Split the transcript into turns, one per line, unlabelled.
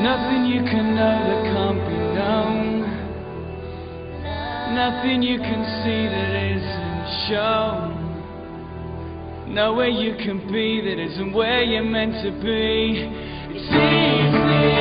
Nothing you can know that can't be known. Nothing you can see that isn't shown. Nowhere you can be that isn't where you're meant to be. It's easy.